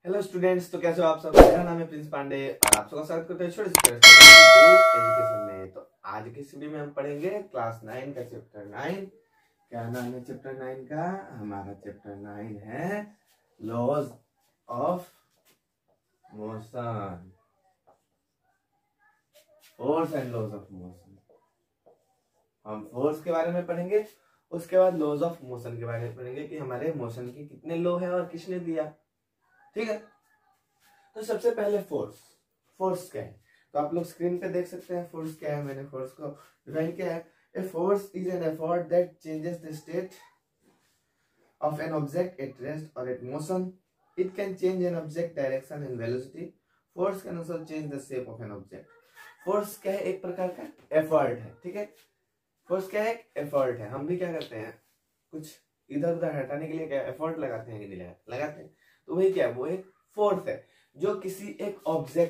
Hello students, तो कैसे हो आप सब। मेरा नाम है प्रिंस पांडे और आप सबका स्वागत करते हैं छोटे से एजुकेशन में। तो आज की इस वीडियो में हम पढ़ेंगे क्लास 9 का चैप्टर 9। क्या नाम है चैप्टर 9 का? हमारा चैप्टर 9 है laws of motion, force and laws of motion. हम फोर्स के बारे में पढ़ेंगे, उसके बाद लॉज ऑफ मोशन के बारे में पढ़ेंगे कि हमारे मोशन की कितने लॉ है और किसने दिया। ठीक है, तो सबसे पहले फोर्स। फोर्स क्या है तो आप लोग स्क्रीन पे देख सकते हैं फोर्स क्या है। मैंने फोर्स को डिफाइन किया है। A force is an effort that changes the state of an object at rest और at motion. It can change an object direction and velocity. Force can also change the shape of an object. Force क्या है? एक प्रकार का effort है। ठीक है, force क्या है? एफर्ट है। हम भी क्या करते हैं, कुछ इधर उधर हटाने के लिए क्या एफर्ट लगाते हैं कि नहीं लगाते हैं। तो वही क्या है, वो एक फोर्स है जो किसी एक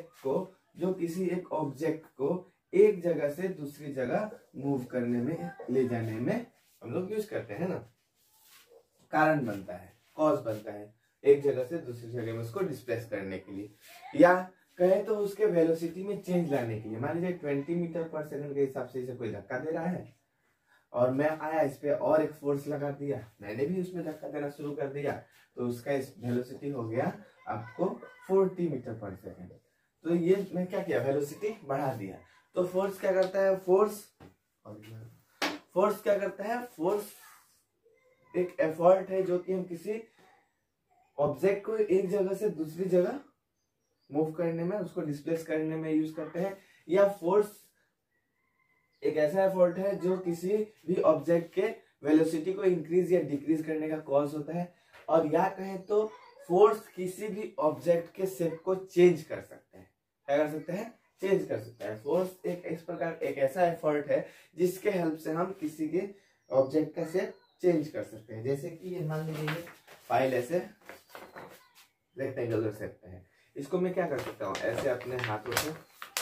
ऑब्जेक्ट को एक जगह से दूसरी जगह मूव करने में, ले जाने में हम लोग यूज करते हैं ना। कारण बनता है, कॉज बनता है, एक जगह से दूसरी जगह में उसको डिस्प्लेस करने के लिए, या कहे तो उसके वेलोसिटी में चेंज लाने के लिए। मान लीजिए 20 मीटर पर सेकंड के हिसाब से इसे कोई धक्का दे रहा है और मैं आया इस पे और एक फोर्स लगा दिया, मैंने भी उसमें धक्का देना शुरू कर दिया, तो उसका इस वेलोसिटी हो गया आपको 40 मीटर पर सेकंड। तो ये मैं क्या किया, वेलोसिटी बढ़ा दिया। तो फोर्स क्या करता है? फोर्स क्या करता है? फोर्स एक एफर्ट है जो कि हम किसी ऑब्जेक्ट को एक जगह से दूसरी जगह मूव करने में, उसको डिस्प्लेस करने में यूज करते हैं। या फोर्स एक ऐसा एफर्ट है जो किसी भी ऑब्जेक्ट के वेलोसिटी को इंक्रीज या डिक्रीज करने का कॉज होता है। और या कहें तो फोर्स किसी भी ऑब्जेक्ट के शेप को चेंज कर सकते हैं। क्या कर सकते हैं? चेंज कर सकता है। फोर्स एक इस प्रकार एक ऐसा एफर्ट है जिसके हेल्प से हम किसी के ऑब्जेक्ट का शेप चेंज कर सकते हैं। जैसे कि ये मान लीजिए फाइल ऐसे रेक्टेंगुलर शेप में है, इसको मैं क्या कर सकता हूँ, ऐसे अपने हाथों से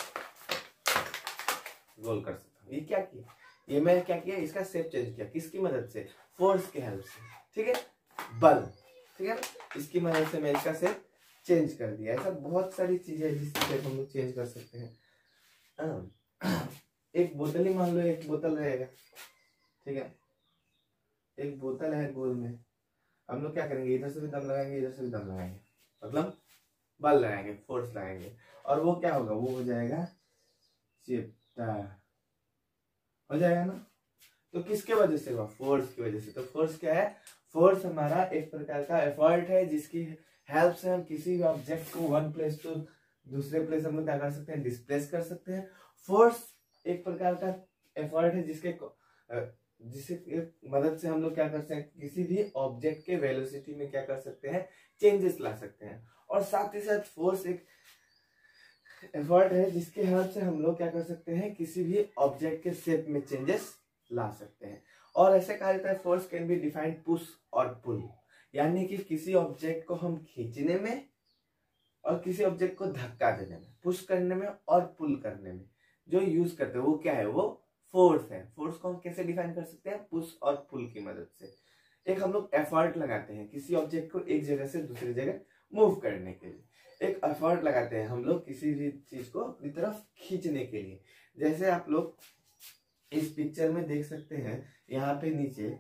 गोल कर सकता हूँ। ये क्या किया, ये मैं क्या किया, इसका शेप चेंज किया। किसकी मदद से? फोर्स की हेल्प से। ठीक है, बल, ठीक है ना, इसकी मदद से मैं इसका शेप चेंज कर दिया। ऐसा बहुत सारी चीजें हैं जिससे शेप हम लोग चेंज कर सकते हैं। एक बोतल ही मान लो, एक बोतल रहेगा, ठीक है, एक बोतल है गोल में, हम लोग क्या करेंगे, इधर से भी दम लगाएंगे, इधर से भी दम लगाएंगे, मतलब बल लगाएंगे, फोर्स लगाएंगे, और वो क्या होगा, वो हो जाएगा चिपटा, हो जाएगा ना। तो किसके वजह से हुआ? फोर्स की वजह से। तो फोर्स क्या है? फोर्स हमारा एक प्रकार का एफर्ट है जिसकी हेल्प से हम किसी भी ऑब्जेक्ट को वन प्लेस टू दूसरे प्लेस हम लोग क्या कर सकते हैं, डिस्प्लेस कर सकते हैं। फोर्स एक प्रकार का एफर्ट है जिसके मदद से हम लोग क्या कर सकते हैं, किसी भी ऑब्जेक्ट के वेलोसिटी में क्या कर सकते हैं, चेंजेस ला सकते हैं। और साथ ही साथ फोर्स एक एफर्ट है जिसके हेल्प से हम लोग क्या कर सकते हैं, किसी भी ऑब्जेक्ट के शेप में चेंजेस ला सकते हैं। और ऐसे कहा जाता है force can be defined push और पुल, यानी कि किसी ऑब्जेक्ट को हम खींचने में और किसी ऑब्जेक्ट को धक्का देने में, पुश करने में और पुल करने में जो यूज करते हैं वो क्या है, वो फोर्स है। फोर्स को हम कैसे डिफाइन कर सकते हैं? पुश और पुल की मदद से। एक हम लोग एफर्ट लगाते हैं किसी ऑब्जेक्ट को एक जगह से दूसरी जगह मूव करने के लिए, एक एफर्ट लगाते हैं हम लोग किसी भी चीज को अपनी तरफ खींचने के लिए। जैसे आप लोग इस पिक्चर में देख सकते हैं, यहाँ पे नीचे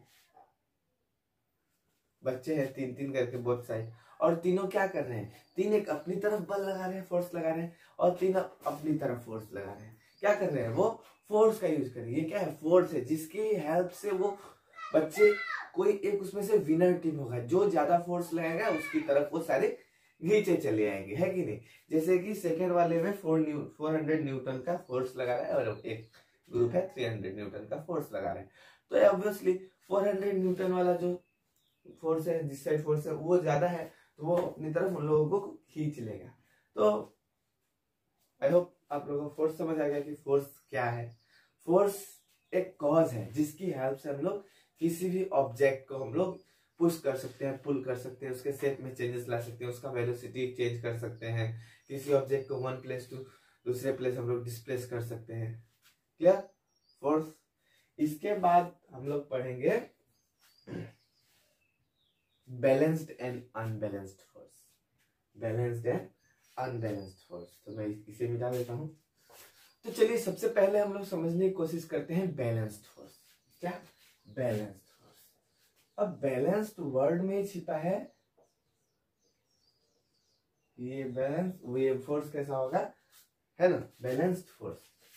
बच्चे हैं तीन तीन करके बोथ साइड, और तीनों क्या कर रहे हैं, तीन एक अपनी तरफ बल लगा रहे हैं, फोर्स लगा रहे हैं, और तीन अपनी तरफ फोर्स लगा रहे हैं। क्या कर रहे हैं? वो फोर्स का यूज कर रहे हैं। ये क्या है? फोर्स है जिसकी हेल्प से वो बच्चे, कोई एक उसमें से विनर टीम होगा, जो ज्यादा फोर्स लगाएगा उसकी तरफ वो सारे नीचे चले आएंगे, है कि नहीं। जैसे कि सेकेंड वाले में 400 न्यूटन का फोर्स लगा रहा है और एक ग्रुप है 300 न्यूटन का फोर्स लगा रहा है। तो ऑब्वियसली 400 न्यूटन वाला जो फोर्स है, जिस साइड फोर्स है वो ज्यादा है, तो वो अपनी तरफ उन लोगों को खींच लेगा। तो आई होप आप लोगों को फोर्स समझ आ गया कि फोर्स क्या है। फोर्स एक कॉज है जिसकी हेल्प से हम लोग किसी भी ऑब्जेक्ट को हम लोग पुश कर सकते हैं, पुल कर सकते हैं, उसके शेप में चेंजेस ला सकते हैं, उसका वेलोसिटी चेंज कर सकते हैं, किसी ऑब्जेक्ट को वन प्लेस टू दूसरे प्लेस हम लोग डिस्प्लेस कर सकते हैं। क्लियर? फोर्स। इसके बाद हम लोग पढ़ेंगे balanced and unbalanced force. Balanced and unbalanced force. तो मैं इसे मिटा देता हूं। तो चलिए सबसे पहले हम लोग समझने की कोशिश करते हैं बैलेंस्ड फोर्स। क्या बैलेंस्ड फोर्स? अब बैलेंस्ड वर्ड में छिपा है ये बैलेंस, ये फोर्स कैसा होगा, है ना, बैलेंस्ड फोर्स।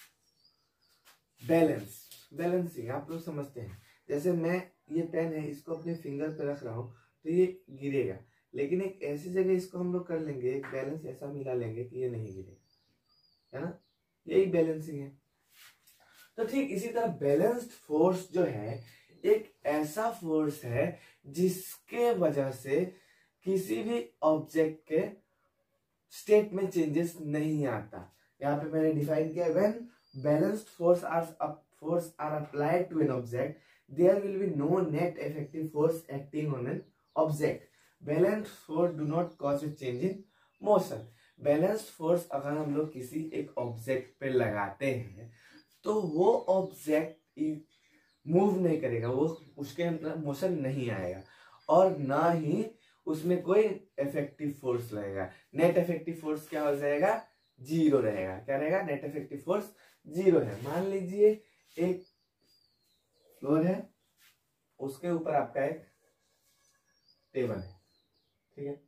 बैलेंसिंग आप लोग समझते हैं। जैसे मैं ये पेन है, इसको अपने फिंगर पे रख रहा हूं तो ये गिरेगा, लेकिन एक ऐसी जगह इसको हम लोग कर लेंगे, एक बैलेंस ऐसा मिला लेंगे कि ये नहीं गिरेगा, है ना, यही बैलेंसिंग है। तो ठीक इसी तरह बैलेंस्ड फोर्स जो है एक ऐसा फोर्स है जिसके वजह से किसी भी ऑब्जेक्ट के स्टेट में चेंजेस नहीं आता। यहाँ पे मैंने डिफाइन किया, when balanced force are applied to an object there will be no net effective force acting on an object. Balanced force do not cause a change in motion. Balanced force अगर हम लोग किसी एक object पे लगाते हैं तो वो ऑब्जेक्ट मूव नहीं करेगा, वो उसके अंदर मोशन नहीं आएगा, और ना ही उसमें कोई इफेक्टिव फोर्स लगेगा। नेट इफेक्टिव फोर्स क्या हो जाएगा, जीरो रहेगा। क्या रहेगा, नेट इफेक्टिव फोर्स जीरो है। मान लीजिए एक फ्लोर है, उसके ऊपर आपका एक टेबल है, ठीक है,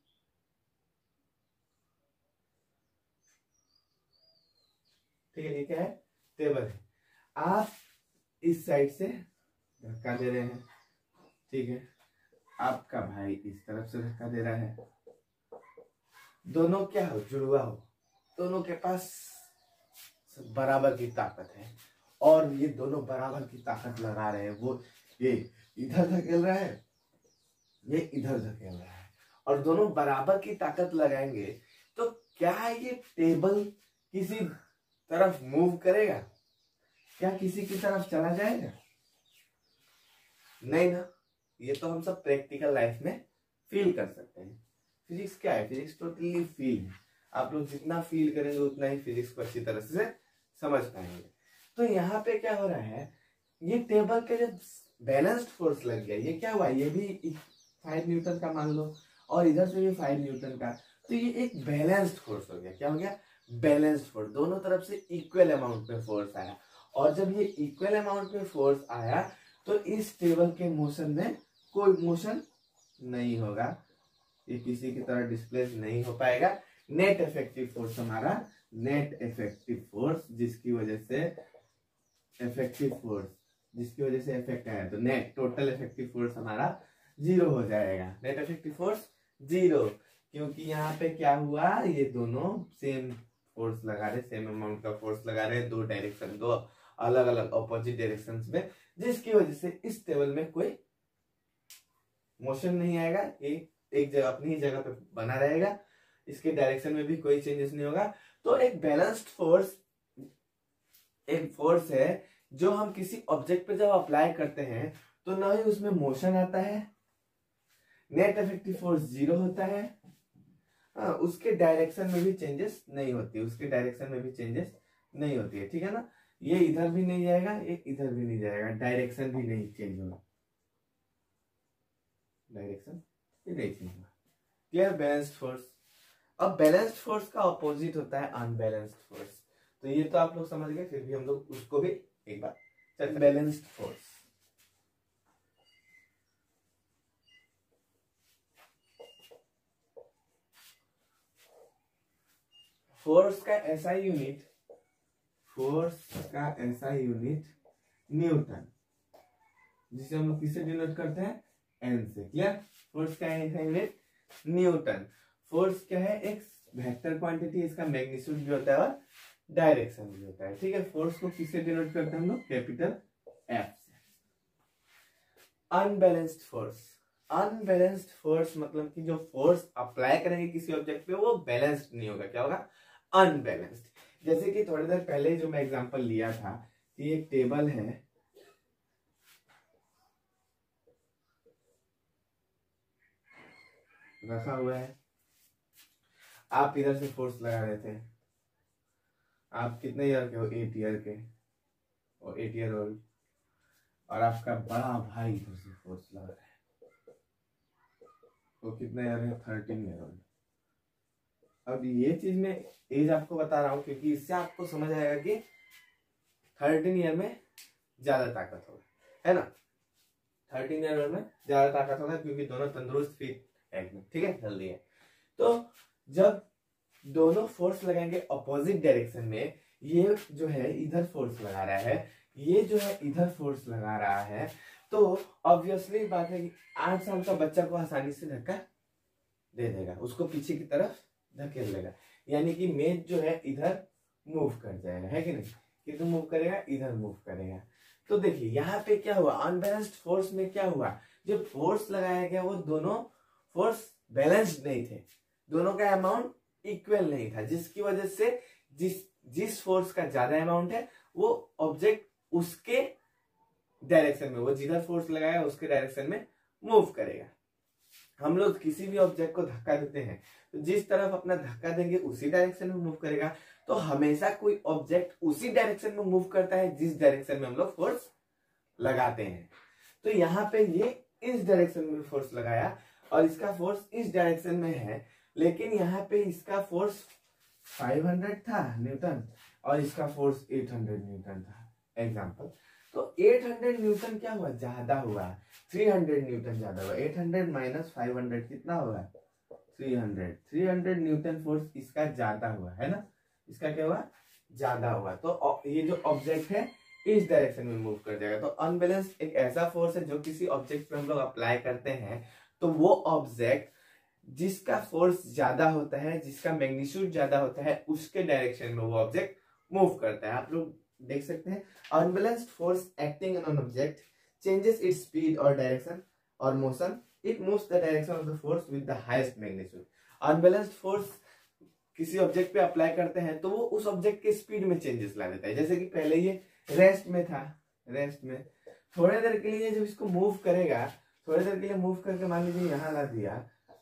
ठीक है, ये क्या है, टेबल है। आप इस साइड से धक्का दे रहे हैं, ठीक है, आपका भाई इस तरफ से धक्का दे रहा है, दोनों क्या हो, जुड़वा हो, दोनों के पास बराबर की ताकत है, और ये दोनों बराबर की ताकत लगा रहे हैं। वो ये इधर धकेल रहा है, ये इधर धकेल रहा है, और दोनों बराबर की ताकत लगाएंगे तो क्या ये टेबल किसी तरफ मूव करेगा, क्या किसी की तरफ चला जाएगा, नहीं ना। ये तो हम सब प्रैक्टिकल लाइफ में फील कर सकते हैं। फिजिक्स क्या है, फिजिक्स टोटली फील है। आप लोग जितना फील करेंगे उतना ही फिजिक्स को अच्छी तरह से समझ पाएंगे। तो यहाँ पे क्या हो रहा है, ये टेबल के जब बैलेंस्ड फोर्स लग गया, ये क्या हुआ, ये भी 5 न्यूटन का मान लो, और इधर से भी 5 न्यूटन का, तो ये एक बैलेंस्ड फोर्स हो गया। क्या हो गया, बैलेंस्ड फोर्स। दोनों तरफ से इक्वल अमाउंट में फोर्स आया, और जब ये इक्वल अमाउंट में फोर्स आया तो इस टेबल के मोशन में कोई मोशन नहीं होगा, ये किसी की तरह डिस्प्लेस नहीं हो पाएगा। नेट इफेक्टिव फोर्स हमारा, नेट इफेक्टिव फोर्स जिसकी वजह से इफेक्टिव फोर्स, जिसकी वजह से इफेक्ट आया, तो नेट टोटल इफेक्टिव फोर्स हमारा जीरो हो जाएगा। नेट इफेक्टिव फोर्स जीरो, क्योंकि यहाँ पे क्या हुआ, ये दोनों सेम फोर्स लगा रहे, सेम अमाउंट का फोर्स लगा रहे, दो डायरेक्शन, दो अलग अलग ऑपोजिट डायरेक्शंस में, जिसकी वजह से इस टेबल में कोई मोशन नहीं आएगा, एक जगह अपनी ही जगह पे बना रहेगा, इसके डायरेक्शन में भी कोई चेंजेस नहीं होगा। तो एक बैलेंस्ड फोर्स एक फोर्स है जो हम किसी ऑब्जेक्ट पे जब अप्लाई करते हैं तो ना ही उसमें मोशन आता है, नेट इफेक्टिव फोर्स जीरो होता है, उसके डायरेक्शन में भी चेंजेस नहीं होती, उसके डायरेक्शन में भी चेंजेस नहीं होती है, ठीक है ना। ये इधर भी नहीं जाएगा, ये इधर भी नहीं जाएगा, डायरेक्शन भी नहीं चेंज होगा, डायरेक्शन ये नहीं चेंज होगा। Clear, balanced force. अब बैलेंस्ड फोर्स का ऑपोजिट होता है अनबैलेंस्ड फोर्स। तो ये तो आप लोग समझ गए, फिर भी हम लोग उसको भी एक बार चल। बैलेंस्ड फोर्स, फोर्स का ऐसा यूनिट, फोर्स का ऐसा यूनिट न्यूटन, जिसे हम लोग किससे डिनोट करते हैं, एन से। क्लियर, फोर्स का ऐसा यूनिट न्यूटन। फोर्स क्या है, एक वेक्टर क्वांटिटी, इसका मैग्नीट्यूड भी होता है और डायरेक्शन भी होता है, ठीक है। फोर्स को किससे डिनोट करते हैं हम लोग, कैपिटल एफ से। अनबैलेंस्ड फोर्स, अनबैलेंस्ड फोर्स मतलब कि जो फोर्स अप्लाई करेंगे किसी ऑब्जेक्ट पे वो बैलेंस्ड नहीं होगा, क्या होगा, अनबैलेंस्ड। जैसे कि थोड़ी देर पहले जो मैं एग्जांपल लिया था कि एक टेबल है, रखा हुआ है, आप इधर से फोर्स लगा रहे थे, आप कितने ईयर के हो, 8 ईयर के, और 8 ईयर ओल्ड, और आपका बड़ा भाई इधर से फोर्स लगा रहा है, वो कितने ईयर है, 13 ईयर ओल्ड। अब ये चीज में एज आपको बता रहा हूं क्योंकि इससे आपको समझ आएगा कि 13 ईयर में ज्यादा ताकत होगा, है ना। 13 ईयर में ज्यादा ताकत होगा क्योंकि दोनों तंदुरुस्त फिट एकदम, ठीक है, हेल्दी है। तो जब दोनों फोर्स लगाएंगे अपोजिट डायरेक्शन में, ये जो है इधर फोर्स लगा रहा है, ये जो है इधर फोर्स लगा रहा है, तो ऑब्वियसली बात है कि 8 साल का बच्चा को आसानी से धक्का दे देगा, उसको पीछे की तरफ धकेल देगा, यानी कि मेज जो है इधर मूव कर जाएगा, है कि नहीं। किधर मूव करेगा, इधर मूव करेगा। तो देखिए यहाँ पे क्या हुआ, अनबैलेंस्ड फोर्स में क्या हुआ, जो फोर्स लगाया गया वो दोनों फोर्स बैलेंस्ड नहीं थे, दोनों का अमाउंट इक्वल नहीं था, जिसकी वजह से जिस फोर्स का ज्यादा अमाउंट है वो ऑब्जेक्ट उसके डायरेक्शन में, वो जिधर फोर्स लगाया उसके डायरेक्शन में मूव करेगा। हम लोग किसी भी ऑब्जेक्ट को धक्का देते हैं तो जिस तरफ अपना धक्का देंगे उसी डायरेक्शन में मूव करेगा। तो हमेशा कोई ऑब्जेक्ट उसी डायरेक्शन में मूव करता है जिस डायरेक्शन में हम लोग फोर्स लगाते हैं। तो यहाँ पे ये इस डायरेक्शन में फोर्स लगाया और इसका फोर्स इस डायरेक्शन में है, लेकिन यहाँ पे इसका फोर्स 500 था न्यूटन और इसका फोर्स 800 न्यूटन था एग्जाम्पल। तो 800 न्यूटन क्या हुआ, ज्यादा हुआ, 300 न्यूटन ज्यादा हुआ। 800 माइनस 500 कितना होगा, 300 न्यूटन फोर्स इसका ज्यादा हुआ, है ना, इसका क्या हुआ, ज्यादा हुआ। तो ये जो ऑब्जेक्ट है इस डायरेक्शन में मूव कर जाएगा। तो अनबैलेंस एक ऐसा फोर्स है जो किसी ऑब्जेक्ट पे हम लोग अप्लाई करते हैं तो वो ऑब्जेक्ट जिसका फोर्स ज्यादा होता है, जिसका मैग्नीट्यूड ज्यादा होता है, उसके डायरेक्शन में वो ऑब्जेक्ट मूव करता है। आप लोग देख सकते हैं, unbalanced force acting on an object changes its speed और डायरेक्शन और motion, it moves the direction of the force with the highest magnitude. Unbalanced force किसी ऑब्जेक्ट पे अप्लाई करते हैं तो वो उस ऑब्जेक्ट के स्पीड में चेंजेस ला देता है। जैसे कि पहले ये रेस्ट में था, रेस्ट में थोड़ी देर के लिए जब इसको मूव करेगा, थोड़ी देर के लिए मूव करके मान लीजिए यहाँ ला दिया,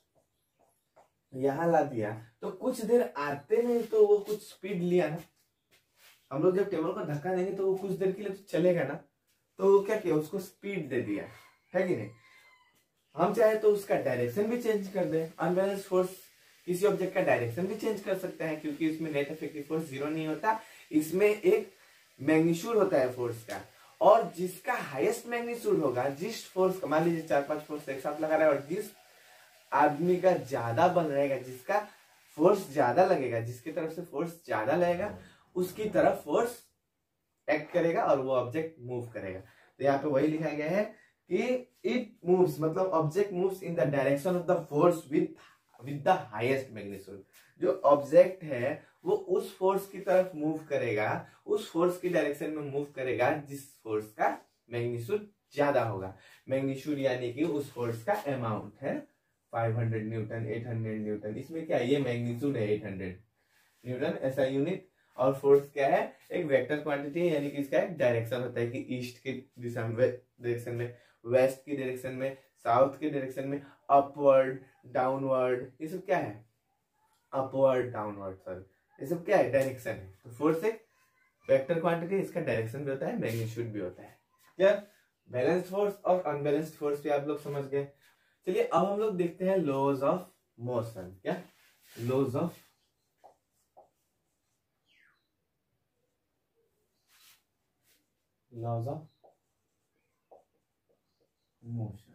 यहाँ ला दिया, तो कुछ देर आते में तो वो कुछ स्पीड लिया ना। हम लोग जब टेबल को धक्का देंगे तो वो कुछ देर के लिए चलेगा ना, तो वो क्या किया, उसको स्पीड दे दिया, है कि नहीं। हम चाहे तो उसका डायरेक्शन भी चेंज कर दें। अनबैलेंस्ड फोर्स किसी ऑब्जेक्ट का डायरेक्शन भी चेंज कर सकता है क्योंकि इसमें नेट इफेक्टिव फोर्स 0 नहीं होता, इसमें एक मैग्नीट्यूड होता है फोर्स का, और जिसका हाईएस्ट मैग्नीट्यूड होगा, जिस फोर्स का, मान लीजिए 4-5 फोर्स एक साथ लगा रहा है और जिस आदमी का ज्यादा बल रहेगा, जिसका फोर्स ज्यादा लगेगा, जिसकी तरफ से फोर्स ज्यादा लगेगा उसकी तरफ फोर्स एक्ट करेगा और वो ऑब्जेक्ट मूव करेगा। तो यहाँ पे वही लिखा गया है कि इट मूव्स, मतलब object moves in the direction of the force with the highest magnitude. जो ऑब्जेक्ट है वो उस फोर्स की तरफ मूव करेगा, उस फोर्स की डायरेक्शन में मूव करेगा जिस फोर्स का मैग्नीट्यूड ज्यादा होगा। मैग्नीट्यूड यानी कि उस फोर्स का अमाउंट है 500 न्यूटन, 800 न्यूटन, इसमें क्या है, ये मैग्नीट्यूड है 800 न्यूटन ऐसा यूनिट, और फोर्स क्या है, एक वेक्टर क्वांटिटी है, यानी कि इसका एक डायरेक्शन होता है कि ईस्ट की दिशा में, डायरेक्शन में, वेस्ट की डायरेक्शन में, साउथ की डायरेक्शन में, अपवर्ड, डाउनवर्ड, ये सब क्या है, अपवर्ड, डाउनवर्ड, सॉरी, ये सब क्या है, डायरेक्शन है। तो फोर्स एक वेक्टर क्वांटिटी, इसका डायरेक्शन भी होता है, मैग्नीट्यूड भी होता है। क्या बैलेंस्ड फोर्स और अनबैलेंस्ड फोर्स भी आप लोग समझ गए। चलिए अब हम लोग देखते हैं लॉज ऑफ मोशन। क्या लॉज ऑफ मोशन।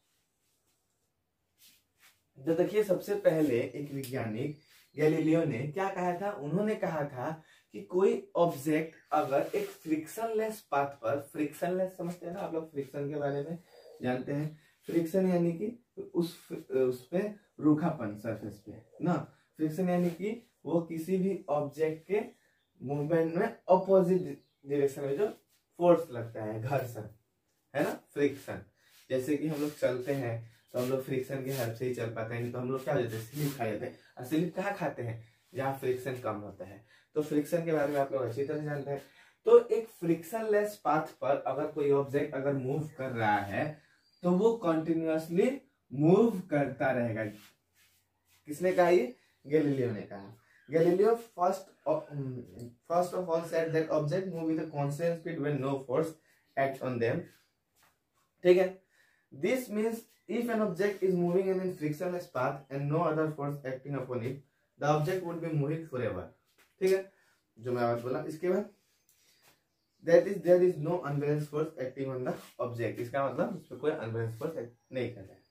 तो देखिए सबसे पहले एक वैज्ञानिक गैलीलियो ने क्या कहा था, उन्होंने कहा था कि कोई ऑब्जेक्ट अगर एक फ्रिक्शनलेस पाथ पर, फ्रिक्शनलेस समझते हैं ना आप लोग, फ्रिक्शन के बारे में जानते हैं, फ्रिक्शन यानी कि उस पे रूखापन, सरफेस पे ना, फ्रिक्शन यानी कि वो किसी भी ऑब्जेक्ट के मूवमेंट में अपोजिट डायरेक्शन में जो फोर्स लगता है, घर्षण, है ना, फ्रिक्शन। जैसे कि हम लोग चलते हैं तो हम लोग फ्रिक्शन के हेल्प से ही चल पाते हैं, नहीं तो हम लोग क्या हो जाते हैं, स्लिप खा जाते हैं। और स्लिप कहाँ खाते हैं, जहाँ फ्रिक्शन कम होता है। तो फ्रिक्शन के बारे में आप लोग अच्छी तरह जानते हैं। तो एक फ्रिक्शनलेस पाथ पर अगर कोई ऑब्जेक्ट अगर मूव कर रहा है तो वो कंटिन्यूअसली मूव करता रहेगा। किसने कहा, ये गैलीलियो ने कहा। Galileo first of all said that object move with a constant speed when no force act on them. ठीक है, this means if an object is moving in a frictionless path and no other force acting upon it, the object would be moving forever. ठीक है, जो मैं बात बोला। इसके बाद there is no unbalance force acting on the object. इसका मतलब उस पर कोई अनबैलेंस फोर्स एक्ट नहीं कर रहा है।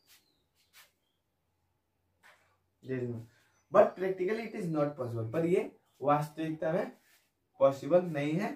But practically it is not possible, पर ये वास्तविकता में पॉसिबल नहीं है।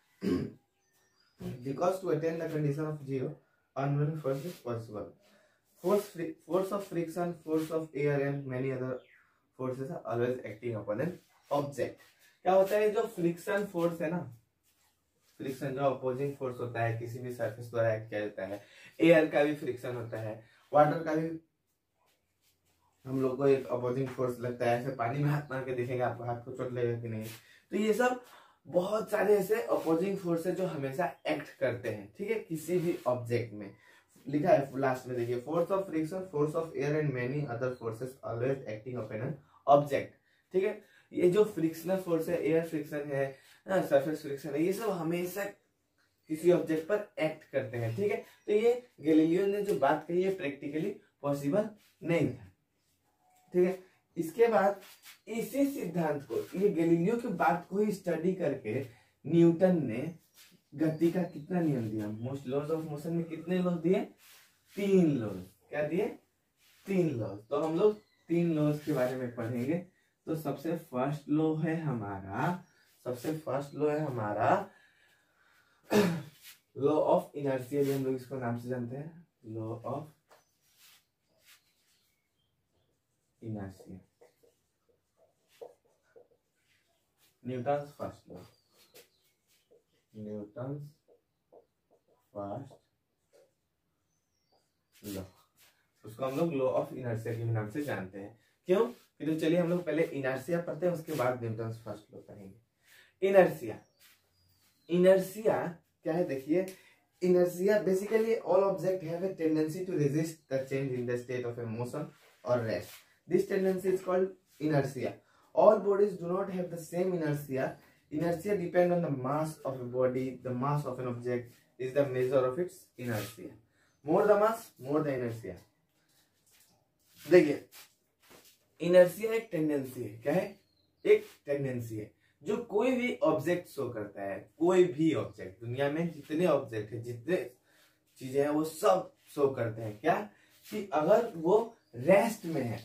Because to attain the condition of zero unbalance force is possible. Force of friction, force of air and many other forces are always acting upon an object. क्या होता है, जो फ्रिक्शन फोर्स है ना, फ्रिक्शन जो opposing force होता है किसी भी सरफेस द्वारा एक्ट किया जाता है। एयर का भी फ्रिक्शन होता है, वाटर का भी हम लोग को एक अपोजिंग फोर्स लगता है। ऐसे पानी में हाथ मार के देखेंगे आपको हाथ को चोट लगेगा कि नहीं। तो ये सब बहुत सारे ऐसे अपोजिंग फोर्स है जो हमेशा एक्ट करते हैं। ठीक है, किसी भी ऑब्जेक्ट में लिखा है लास्ट में, देखिए force of friction, force of air and many other forces always acting upon an object. ठीक है, ये जो फ्रिक्शनल फोर्स है, एयर फ्रिक्शन है, सरफेस फ्रिक्शन है, ये सब हमेशा किसी ऑब्जेक्ट पर एक्ट करते हैं। ठीक है, तो ये गैलीलियो ने जो बात कही है प्रैक्टिकली पॉसिबल नहीं था। ठीक है, इसके बाद इसी सिद्धांत को, ये गैलीलियो की बात को ही स्टडी करके न्यूटन ने गति का कितना नियम दिया, मोस्ट लॉज ऑफ मोशन में कितने लॉज दिए, 3 लॉज। क्या दिए, 3 लॉज। तो हम लोग 3 लॉज के बारे में पढ़ेंगे। तो सबसे फर्स्ट लॉ है हमारा, लॉ ऑफ इनर्शिया, जो हम लोग इसको नाम से जानते हैं, law of inertia, Newton's first law, Newton's first law. उसको हम लोग लॉ ऑफ इनर्शिया के नाम से जानते हैं। क्यों, तो चलिए हम लोग पहले इनर्शिया पढ़ते हैं, उसके बाद न्यूटन्स फर्स्ट लॉ पढ़ेंगे। इनर्शिया क्या है, देखिए inertia basically all object have a tendency to resist the change in the state of a motion और rest. This tendency is called inertia. All bodies do not have the same inertia. Inertia depend on the mass of a body. The mass of an object is the measure of its inertia. More the mass, more the inertia. देखिए inertia एक tendency है। क्या है, एक tendency है जो कोई भी ऑब्जेक्ट शो करता है। कोई भी ऑब्जेक्ट, दुनिया में जितने ऑब्जेक्ट है, जितने चीजें हैं, वो सब शो करते हैं क्या, कि अगर वो रेस्ट में है,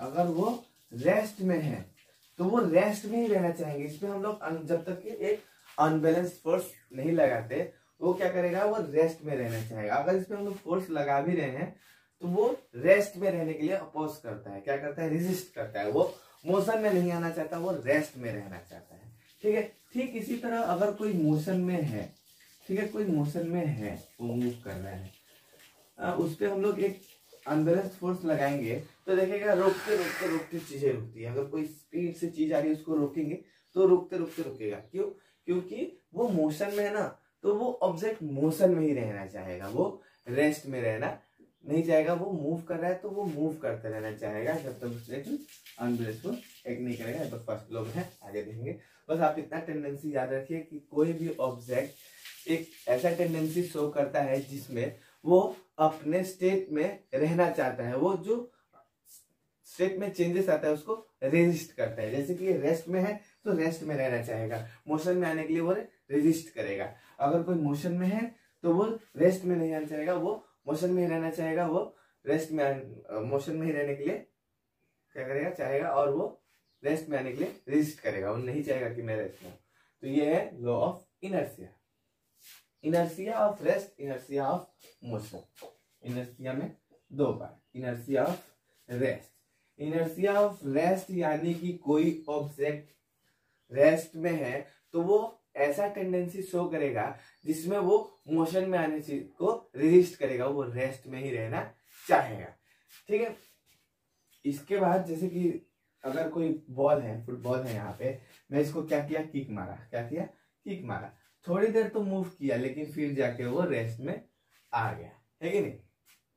तो वो रेस्ट में ही रहना चाहेंगे। इसमें हम लोग जब तक कि एक अनबैलेंस फोर्स नहीं लगाते, वो क्या करेगा, वो रेस्ट में रहना चाहेगा। अगर इसमें हम लोग फोर्स लगा भी रहे हैं तो वो रेस्ट में रहने के लिए अपोज करता है। क्या करता है, रेजिस्ट करता है। वो मोशन में नहीं आना चाहता, वो रेस्ट में रहना चाहता है। ठीक है, ठीक इसी तरह अगर कोई मोशन में है, ठीक है, कोई मोशन में है, वो मूव कर रहा है, उस पर हम लोग एक अनबैलेंस फोर्स लगाएंगे तो देखेगा रोकते चीजें रुकती है। अगर कोई स्पीड से चीज आ रही है, उसको रोकेंगे तो रोकते रुकेगा। क्यों, क्योंकि वो मोशन में है ना, तो वो ऑब्जेक्ट मोशन में ही रहना चाहेगा, वो रेस्ट में रहना नहीं चाहेगा। वो मूव कर रहा है तो वो मूव करते रहना चाहेगा जब तक उसने अनबैलेंस फोर्स एक्ट नहीं करेगा। तो फर्स्ट लॉ है, आगे देखेंगे। बस आप इतना टेंडेंसी याद रखिए कि कोई भी ऑब्जेक्ट एक ऐसा टेंडेंसी शो करता है जिसमें वो अपने स्टेट में रहना चाहता है। वो जो स्टेट में चेंजेस आता है उसको रेजिस्ट करता है। जैसे कि रेस्ट में है तो रेस्ट में रहना चाहेगा, मोशन में आने के लिए वो रेजिस्ट करेगा। अगर कोई मोशन में है तो वो रेस्ट में नहीं आना चाहेगा, वो मोशन में ही रहना चाहेगा। वो रेस्ट में मोशन में ही रहने के लिए क्या करेगा, चाहेगा, और वो रेस्ट में आने के लिए रेजिस्ट करेगा। वो नहीं चाहेगा कि मैं रेस्ट में हूं। तो ये है law of inertia, inertia of rest, inertia of motion. Inertia में 2 बार, inertia of rest. Inertia of rest यानी कि कोई ऑब्जेक्ट रेस्ट में है तो वो ऐसा टेंडेंसी शो करेगा जिसमें वो मोशन में आने चीज को रेजिस्ट करेगा, वो रेस्ट में ही रहना चाहेगा। ठीक है, इसके बाद जैसे कि अगर कोई बॉल है, फुटबॉल है, यहाँ पे मैं इसको क्या किया, किक मारा। क्या किया, किक मारा। थोड़ी देर तो मूव किया, लेकिन फिर जाके वो रेस्ट में आ गया, है कि नहीं।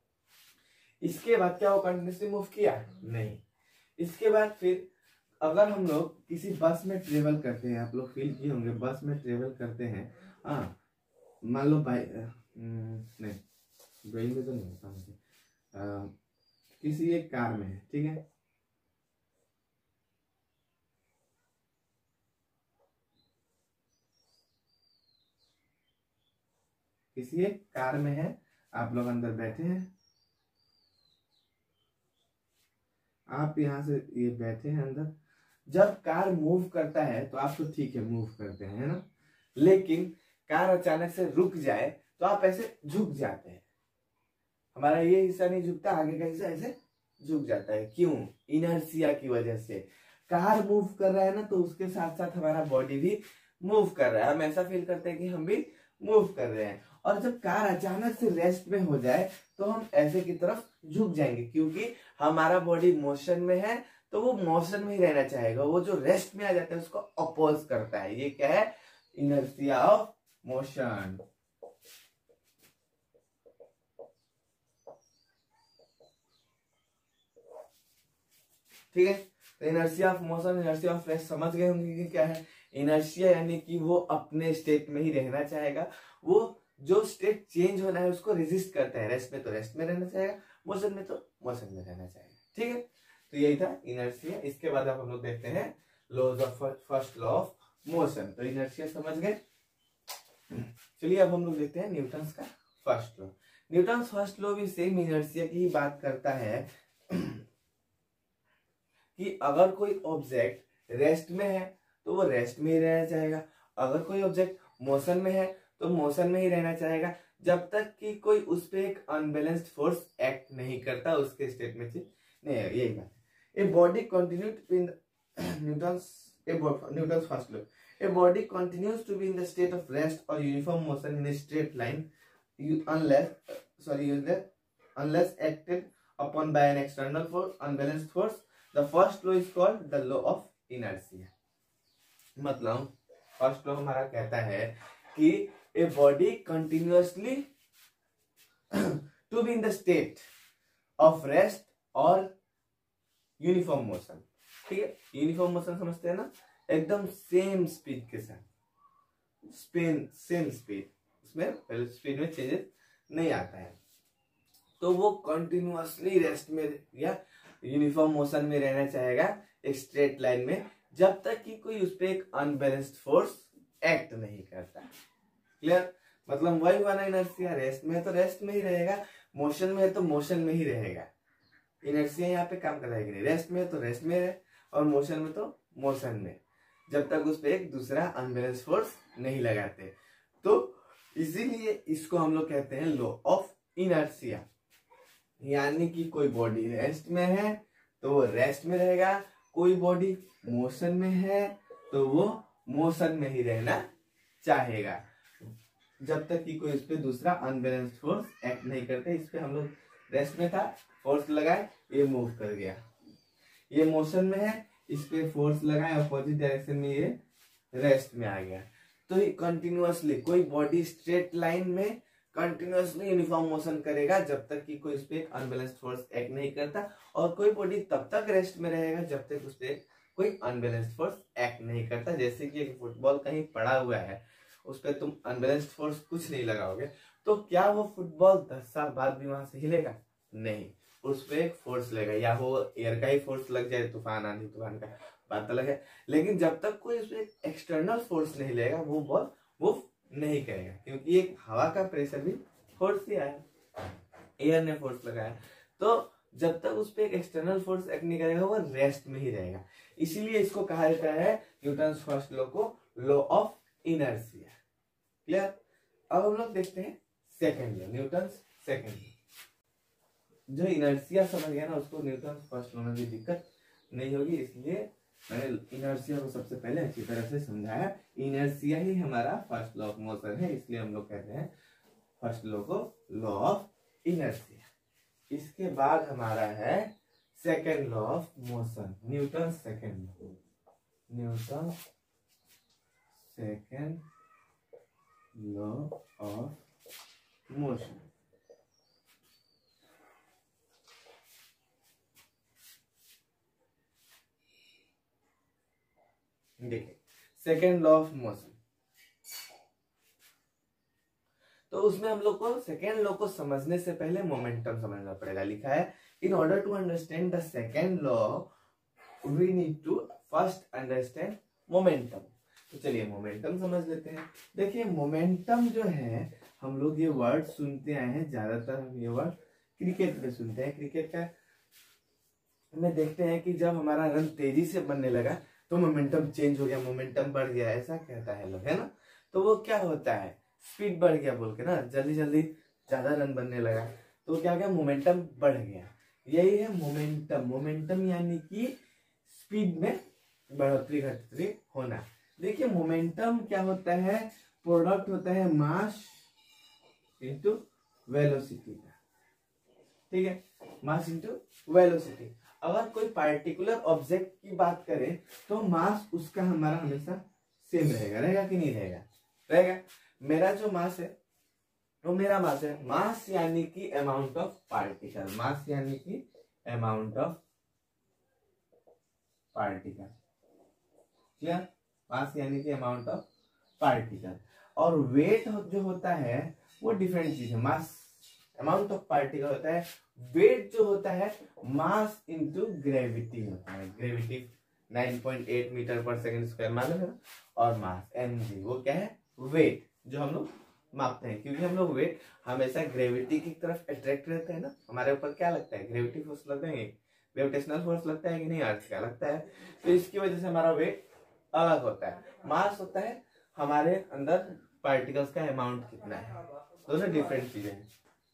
इसके बाद क्या वो कंटिन्यूसली मूव किया, नहीं। इसके बाद फिर अगर हम लोग किसी बस में ट्रेवल करते हैं, आप लोग फील किए होंगे, बस में ट्रेवल करते हैं, हाँ, मान लो नहीं ड्राइविंग में तो नहीं होता मुझे, किसी एक कार में है, ठीक है, किसी एक कार में है, आप लोग अंदर बैठे हैं, आप यहाँ से ये बैठे हैं अंदर। जब कार मूव करता है तो आप तो ठीक है मूव करते हैं, है ना, लेकिन कार अचानक से रुक जाए तो आप ऐसे झुक जाते हैं। हमारा ये हिस्सा नहीं झुकता, आगे का हिस्सा ऐसे झुक जाता है। क्यों? इनर्शिया की वजह से। कार मूव कर रहा है ना, तो उसके साथ साथ हमारा बॉडी भी मूव कर रहा है। हम ऐसा फील करते हैं कि हम भी मूव कर रहे हैं। और जब कार अचानक से रेस्ट में हो जाए तो हम ऐसे की तरफ झुक जाएंगे, क्योंकि हमारा बॉडी मोशन में है, तो वो मोशन में ही रहना चाहेगा। वो जो रेस्ट में आ जाता है उसको अपोज करता है। ये क्या है? Inertia of motion. ठीक है, तो inertia of motion, inertia of rest समझ गए होंगे कि क्या है। इनर्शिया यानी कि वो अपने स्टेट में ही रहना चाहेगा। वो जो स्टेट चेंज होना है उसको रेजिस्ट करता है। रेस्ट में तो रेस्ट में रहना चाहेगा, मोशन में तो मोशन में रहना चाहेगा। ठीक है, तो यही था इनर्शिया। इसके बाद अब हम लोग देखते हैं laws of first law of motion. तो इनर्शिया समझ गए। चलिए अब हम लोग देखते हैं न्यूटन्स का first law. Newton's first law भी सेम इनर्शिया की ही बात करता है कि अगर कोई ऑब्जेक्ट रेस्ट में है तो वो रेस्ट में ही रहना चाहेगा, अगर कोई ऑब्जेक्ट मोशन में है तो मोशन में ही रहना चाहेगा, जब तक कि कोई उस पर एक अनबैलेंस्ड फोर्स एक्ट नहीं करता, उसके स्टेट में चेंज नहीं है। यही बात है। A body continued in Newton's first law, a body continues to be in the state of rest और uniform motion in a straight line unless acted upon by an external force, unbalanced force. The first law is called the law of inertia. मतलब first law हमारा कहता है कि a body continuously to be in the state of rest और uniform motion. ठीक है, uniform motion समझते हैं ना, एकदम सेम स्पीड के साथ, सेम स्पीड, उसमें स्पीड में चेंजेस नहीं आता है। तो वो कंटिन्यूअसली रेस्ट में या यूनिफॉर्म मोशन में रहना चाहेगा एक स्ट्रेट लाइन में, जब तक कि कोई उस पर एक अनबैलेंस्ड फोर्स एक्ट नहीं करता। क्लियर? मतलब वही वाला इनर्शिया, रेस्ट में है तो रेस्ट में ही रहेगा, मोशन में है तो मोशन में ही रहेगा। इनर्शिया यहाँ पे काम कर रहा है कि नहीं, रेस्ट में है तो रेस्ट में है और मोशन में तो मोशन में, जब तक उस पर एक दूसरा अनबैलेंस्ड फोर्स नहीं लगाते। तो इसीलिए इसको हम लोग कहते हैं लॉ ऑफ इनर्शिया। यानी कि कोई बॉडी रेस्ट में है तो वो रेस्ट में रहेगा, कोई बॉडी मोशन में है तो वो मोशन में ही रहना चाहेगा, जब तक कि कोई उस पर दूसरा अनबैलेंस्ड फोर्स एक्ट नहीं करते। इस पे हम लोग रेस्ट में था, फोर्स लगाए, ये मूव कर गया। ये मोशन में है, इस पे फोर्स लगाए अपोजिट डायरेक्शन में, ये रेस्ट में आ गया। तो ये कंटिन्यूअसली कोई बॉडी स्ट्रेट लाइन में कंटिन्यूअसली यूनिफॉर्म मोशन करेगा जब तक कि कोई उस पर एक अनबैलेंस्ड फोर्स एक्ट नहीं करता, और कोई बॉडी तब तक रेस्ट में रहेगा जब तक उस पर कोई अनबैलेंस्ड फोर्स एक्ट नहीं करता। जैसे कि एक फुटबॉल कहीं पड़ा हुआ है, उस पर तुम अनबैलेंस्ड फोर्स कुछ नहीं लगाओगे तो क्या वो फुटबॉल 10 साल बाद भी वहां से हिलेगा? नहीं, उस पर एक फोर्स लगेगा, या वो एयर का ही फोर्स लग जाए, तूफान आंधी तूफान का बात अलग है, लेकिन जब तक कोई उस पर एक्सटर्नल फोर्स नहीं लगेगा वो बॉल मूव नहीं करेगा, क्योंकि एक हवा का प्रेशर भी फोर्स ही आया, एयर ने फोर्स लगाया। तो जब तक उस पर एक एक्सटर्नल फोर्स एक्ट नहीं करेगा वो रेस्ट में ही रहेगा। इसीलिए इसको कहा जाता है न्यूटन्स फर्स्ट लॉ को लॉ ऑफ इनर्शिया। क्लियर? अब हम लोग देखते हैं second law, Newton's second law. जो इनर्शिया समझ गया ना, उसको न्यूटन्स फर्स्ट लॉ में भी दिक्कत नहीं होगी, इसलिए मैंने इनर्शिया को सबसे पहले अच्छी तरह से समझाया। इनर्शिया ही हमारा फर्स्ट लॉ ऑफ मोशन है, इसलिए हम लोग कहते हैं फर्स्ट लॉ को लॉ ऑफ इनर्शिया। इसके बाद हमारा है second law of motion, Newton second law, Newton second law of motion. देखिए सेकेंड लॉ ऑफ मोशन, तो उसमें हम लोग को सेकेंड लॉ को समझने से पहले मोमेंटम समझना पड़ेगा। लिखा है in order to understand the second law we need to first understand momentum. तो चलिए मोमेंटम समझ लेते हैं। देखिए मोमेंटम जो है हम लोग ये वर्ड सुनते आए हैं, ज्यादातर हम ये वर्ड क्रिकेट में सुनते हैं। क्रिकेट का में देखते हैं कि जब हमारा रन तेजी से बनने लगा तो मोमेंटम चेंज हो गया, मोमेंटम बढ़ गया, ऐसा कहता है लोग, है ना। तो वो क्या होता है, स्पीड बढ़ गया बोल के ना, जल्दी जल्दी ज्यादा रन बनने लगा तो क्या हो गया, मोमेंटम बढ़ गया। यही है मोमेंटम। मोमेंटम यानी कि स्पीड में बढ़ोतरी घटोतरी होना। देखिए मोमेंटम क्या होता है, प्रोडक्ट होता है मास इंटू वेलोसिटी का, ठीक है, मास इंटू वेलोसिटी। अगर कोई पार्टिकुलर ऑब्जेक्ट की बात करें तो मास उसका हमारा हमेशा सेम रहेगा, रहेगा कि नहीं रहेगा, रहेगा। मेरा जो मास है वो मेरा मास है, मास यानी कि अमाउंट ऑफ पार्टिकल, मास यानी कि अमाउंट ऑफ पार्टिकल, क्या, मास यानी कि अमाउंट ऑफ पार्टिकल। और वेट जो होता है वो डिफरेंट चीज है, मास अमाउंट ऑफ पार्टिकल होता है, वेट जो होता है मास इंटू ग्रेविटी होता है। Gravity 9.8 metre per second square मालूम है, और मास mg वो क्या है, वेट जो हम लोग मापते हैं। क्योंकि हम लोग वेट हमेशा ग्रेविटी की तरफ अट्रैक्ट रहते हैं ना, हमारे ऊपर क्या लगता है, ग्रेविटी फोर्स लगता है, ग्रेविटेशनल फोर्स लगता है कि नहीं, अर्थ का लगता है। तो इसकी वजह से हमारा वेट अलग होता है। मास होता है हमारे अंदर पार्टिकल्स का अमाउंट कितना है, दोनों डिफरेंट चीजें हैं,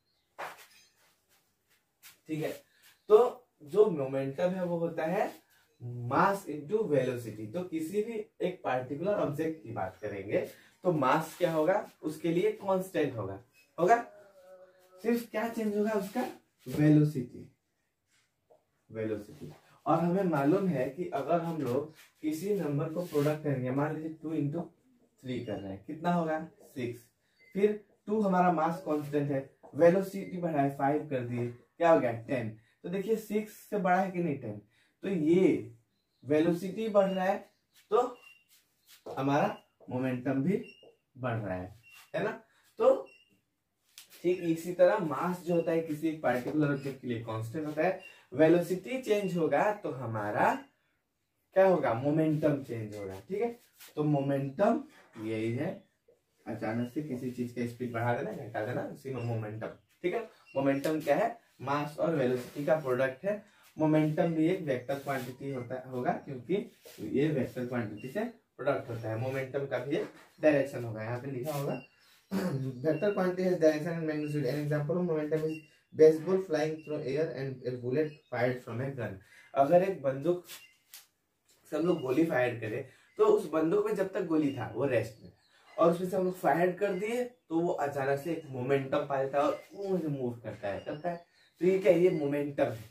ठीक है। तो जो मोमेंटम है वो होता है मास इनटू वेलोसिटी। तो किसी भी एक पार्टिकुलर ऑब्जेक्ट की बात करेंगे तो मास क्या होगा, उसके लिए कांस्टेंट होगा, होगा, सिर्फ क्या चेंज होगा उसका, वेलोसिटी, वेलोसिटी। और हमें मालूम है कि अगर हम लोग किसी नंबर को प्रोडक्ट करेंगे, मान लीजिए 2 इंटू 3 कर रहे हैं, कितना होगा 6, फिर 2 हमारा मास कांस्टेंट है, वेलोसिटी बढ़ाए 5 कर दिए, क्या हो गया 10। तो देखिए 6 से बड़ा है कि नहीं 10, तो ये वेलोसिटी बढ़ रहा है तो हमारा मोमेंटम भी बढ़ रहा है ना। तो ठीक इसी तरह मास जो होता है किसी पार्टिकुलर ऑब्जेक्ट के लिए कांस्टेंट होता है, वेलोसिटी चेंज होगा तो हमारा क्या होगा, मोमेंटम चेंज होगा, ठीक है। तो मोमेंटम यही है, अचानक से किसी चीज का स्पीड बढ़ा देना घटा देना, उसी में मोमेंटम, ठीक है। मोमेंटम क्या है, मास और वेलोसिटी का प्रोडक्ट है। मोमेंटम भी एक वेक्टर क्वांटिटी होगा क्योंकि ये वेक्टर क्वांटिटी से प्रोडक्ट होता है। मोमेंटम का भी एक डायरेक्शन होगा, यहाँ पे लिखा होगा vector quantity has direction and magnitude. An example of momentum is baseball flying through air and a bullet fired from a gun. अगर एक बंदूक से हम लोग गोली फायर करें तो उस बंदूक में जब तक गोली था वो रेस्ट में, और उसमें से हम लोग फायर कर दिए तो वो अचानक से एक मोमेंटम पाता है और मूव करता है, करता है। तो ये क्या है, ये मोमेंटम है,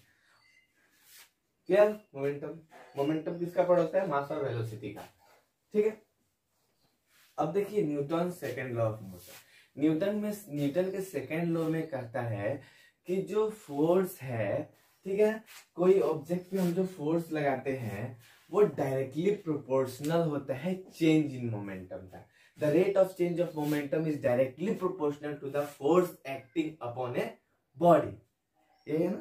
क्या मोमेंटम। मोमेंटम किसका प्रोडक्ट है, मास और वेलोसिटी का, ठीक है। अब देखिए Newton second law of motion. Newton के सेकंड लॉ में कहता है कि जो फोर्स है, ठीक है, कोई ऑब्जेक्ट पे हम जो फोर्स लगाते हैं वो डायरेक्टली प्रोपोर्शनल होता है चेंज इन मोमेंटम का। The rate of change of momentum is directly proportional to the force acting upon a body, ये है ना,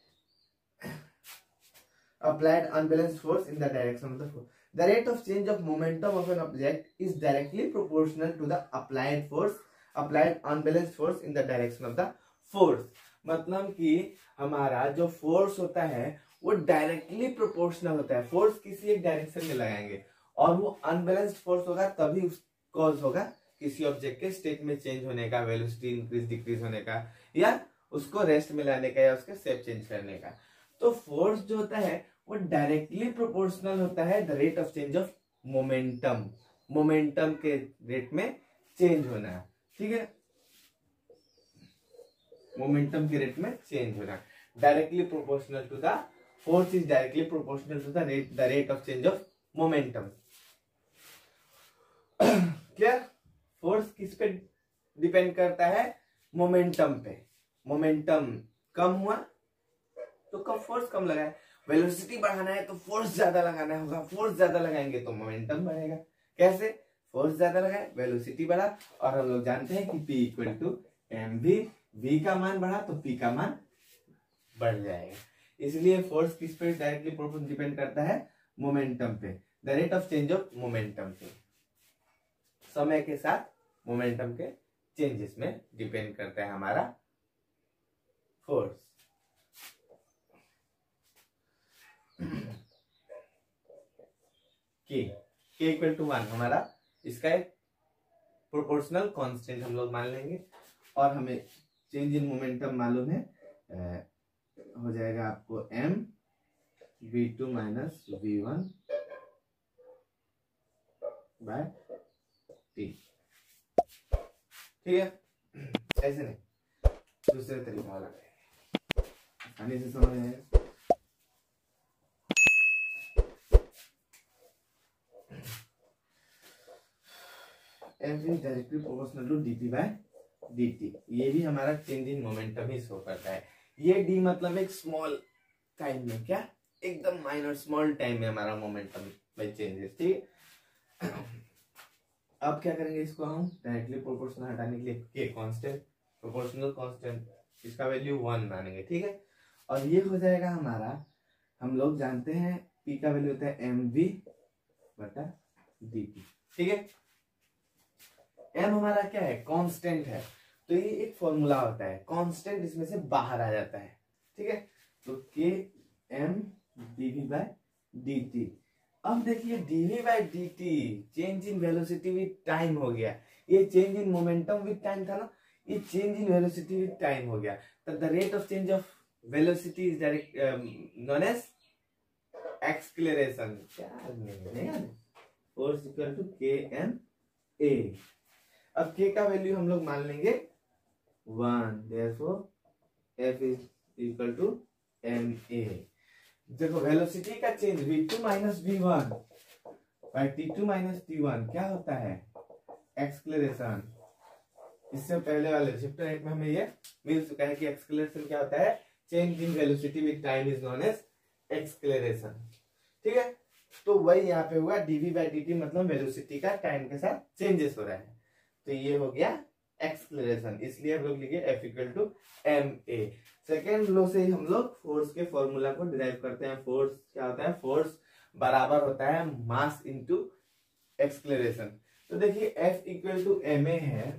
applied unbalanced force in the direction of the force. The rate of change of momentum of an object is directly proportional to the applied unbalanced force in the direction of the force. मतलब कि हमारा जो force होता है वो directly proportional होता है, force किसी एक डायरेक्शन में लगाएंगे और वो अनबैलेंस्ड फोर्स होगा तभी उस कॉज होगा किसी ऑब्जेक्ट के स्टेट में चेंज होने का, वेलोसिटी इंक्रीज डिक्रीज होने का, या उसको रेस्ट में लाने का, या उसके शेप चेंज करने का। तो फोर्स जो होता है वो डायरेक्टली प्रोपोर्शनल होता है the rate of change of momentum, momentum के रेट में चेंज होना, ठीक है, मोमेंटम के रेट में चेंज होना। Directly proportional to the force is directly proportional to the rate of change of momentum. क्या फोर्स किस पे डिपेंड करता है, मोमेंटम पे। मोमेंटम कम हुआ तो कब फोर्स कम लगाए, वेलोसिटी बढ़ाना है तो फोर्स ज्यादा लगाना होगा, फोर्स ज्यादा लगाएंगे तो मोमेंटम बढ़ेगा। कैसे, फोर्स ज्यादा लगाए वेलोसिटी बढ़ा, और हम लोग जानते हैं कि P equal to mv, v का मान बढ़ा तो P का मान बढ़ जाएगा। इसलिए फोर्स किस पे डायरेक्टली प्रोपोर्शनल डिपेंड करता है, मोमेंटम पे, the rate of change of momentum पे, समय के साथ मोमेंटम के चेंजेस में डिपेंड करता है हमारा फोर्स। के इक्वल टू 1 हमारा इसका एक प्रोपोर्शनल कांस्टेंट हम लोग मान लेंगे, और हमें चेंज इन मोमेंटम मालूम है, हो जाएगा आपको m v2 minus v1 bye t। ठीक है, ऐसे नहीं, दूसरे तरीका वाला आसानी से समझ आएगा। F is directly proportional to dp by dt। ये भी हमारा चेंज इन मोमेंटम ही शो करता है। ये d मतलब एक स्मॉल टाइम में, क्या एकदम माइनर स्मॉल टाइम में हमारा मोमेंटम में चेंजेस। ठीक, अब क्या करेंगे, इसको हम डायरेक्टली प्रोपोर्शनल हटाने के लिए के कांस्टेंट, प्रोपोर्शनल कांस्टेंट, इसका वैल्यू 1 मानेंगे। ठीक है, और ये हो जाएगा हमारा, हम लोग जानते हैं p का वैल्यू होता है mv बटा dt। ठीक है, m हमारा क्या है, कांस्टेंट है, तो ये एक फॉर्मूला होता है, कांस्टेंट इसमें से बाहर आ जाता है। ठीक है, तो k m dv by dt। अब देखिए dv by dt change in velocity with time हो गया, ये change in momentum with time था ना, ये change in velocity with time हो गया। तो the rate of change of velocity is direct known as acceleration. क्या नहीं, force equal to k m a. अब k का वैल्यू हम लोग मान लेंगे 1, therefore f is equal to ma। देखो वेलोसिटी का change v2 minus v1 by t2 minus t1 क्या होता है, एक्सेलरेशन। इससे पहले वाले चैप्टर 8 में हमें ये मिल चुका है कि एक्सेलरेशन क्या होता है, change in velocity with time is known as acceleration. ठीक है, तो वही यहाँ पे हुआ dv बाय dt, मतलब वेलोसिटी का टाइम के साथ चेंजेस हो रहा है, तो ये हो गया एक्सेलरेशन। इसलिए हम लोग लिखे F equal to ma। Second law से ही हम लोग फोर्स के फॉर्मूला को डिराइव करते हैं। फोर्स क्या होता है, फोर्स बराबर होता है मास इनटू एक्सेलरेशन। तो देखिए F इक्वल टू ma है,